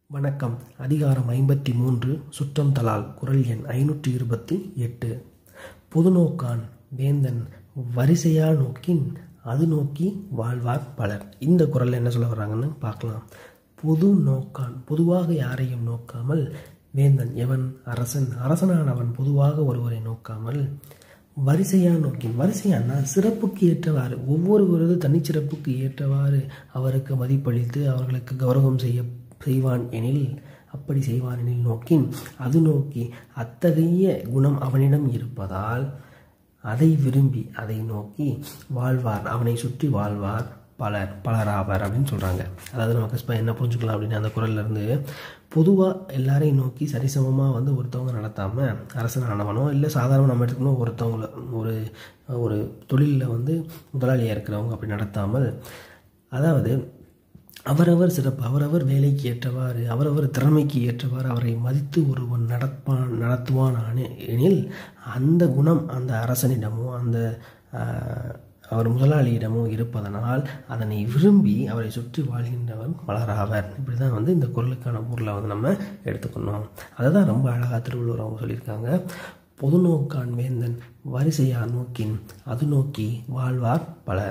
வணக்கம். அதிகாரம் 53 சுற்றம் தலால். குறள் எண் 528. பொதுநோக்கான் வேந்தன் வரிசையா நோக்கின் அது நோக்கி வாழ்வார் பலர். இந்த குறள் என்ன சொல்ல வர்றாங்கன்னு பார்க்கலாம். பொது நோக்கான், பொதுவாக யாரையும் நோக்காமல், வேந்தன் எவன்? அரசன். அரசனானவன் பொதுவாக ஒருவரை நோக்காமல், வரிசையா நோக்கின், வரிசையானா சிறப்புக்கு ஏற்றவாறு, ஒவ்வொருவரது தனிச்சிறப்புக்கு ஏற்றவாறு அவருக்கு மதிப்பளித்து அவர்களுக்கு கௌரவம் செய்வான் எனில், அப்படி செய்வான் எனில் நோக்கின் அது நோக்கி, அத்தகைய குணம் அவனிடம் இருப்பதால் அதை விரும்பி அதை நோக்கி வாழ்வார், அவனை சுற்றி வாழ்வார் பலராவர் அப்படின்னு சொல்கிறாங்க. அதாவது நமக்கு என்ன புரிஞ்சுக்கலாம் அப்படின்னா, அந்த குறள்லேருந்து பொதுவாக எல்லாரையும் நோக்கி சரிசமமாக ஒருத்தவங்க நடத்தாமல், அரசனானவனோ இல்லை சாதாரண நம்ம எடுத்துக்கணும் ஒருத்தவங்கள ஒரு தொழிலில் முதலாளியாக இருக்கிறவங்க அப்படி நடத்தாமல், அதாவது அவரவர் சிறப்பு, அவரவர் வேலைக்கு ஏற்றவாறு, அவரவர் திறமைக்கு ஏற்றவாறு அவரை மதித்து ஒருவன் நடத்துவான் எனில், அந்த குணம் அந்த அரசனிடமோ அந்த அவர் முதலாளியிடமோ இருப்பதனால் அதனை விரும்பி அவரை சுற்றி வாழ்கின்றவர் பலராவர். இப்படி தான் இந்த குறளுக்கான பொருளை நம்ம எடுத்துக்கணும். அதை தான் ரொம்ப அழகாக திருவள்ளுவர் அவங்க சொல்லியிருக்காங்க. பொதுநோக்கான் வேந்தன் வரிசையா நோக்கின் அது நோக்கி வாழ்வார் பலர்.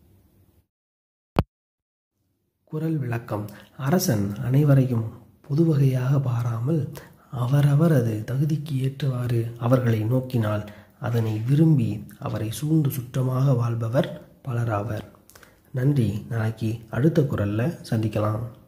குறள் விளக்கம். அரசன் அனைவரையும் பொதுவகையாக பாராமல் அவரவரது தகுதிக்கு ஏற்றவாறு அவர்களை நோக்கினால் அதனை விரும்பி அவரை சூழ்ந்து சுற்றமாக வாழ்பவர் பலராவர். நன்றி. நாளைக்கு அடுத்த குறளில் சந்திக்கலாம்.